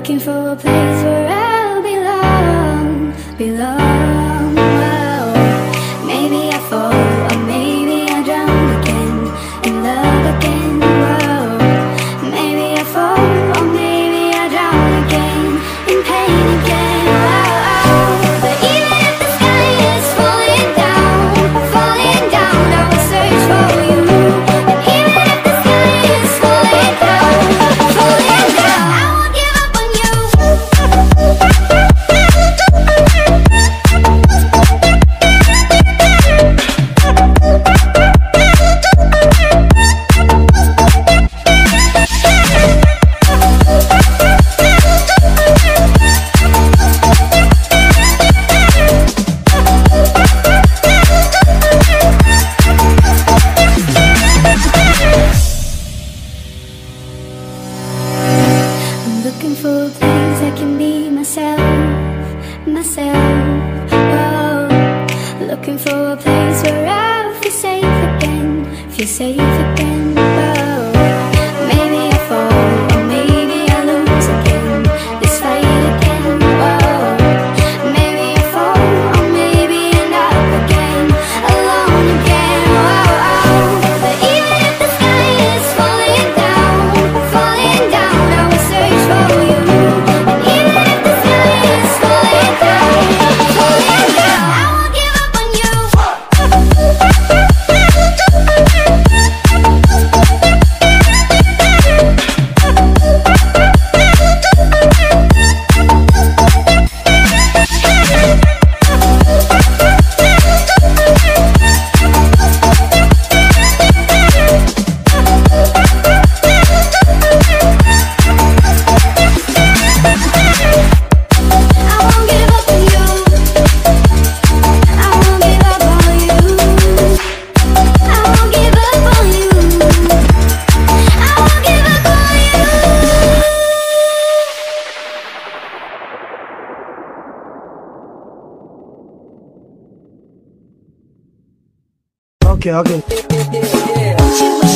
looking for a place where I'll belong, belong. Whoa. Maybe I fall, or maybe I drown again, in love again. Whoa. Maybe I fall, or maybe I drown again, in pain again. Whoa. But even if the sky is falling down, I will search for you. And even if the sky is falling down, I won't give up on you. I'm looking for a place I can be myself, myself. Whoa. Looking for a place where I feel safe again, feel safe again. Whoa. Maybe I fall, or maybe I lose again, this fight again. Whoa. Maybe I fall, or maybe end up again, alone again. Whoa. But even if the sky is falling down, I will search for you. And even if the sky is falling down, I won't give up on you. Okay.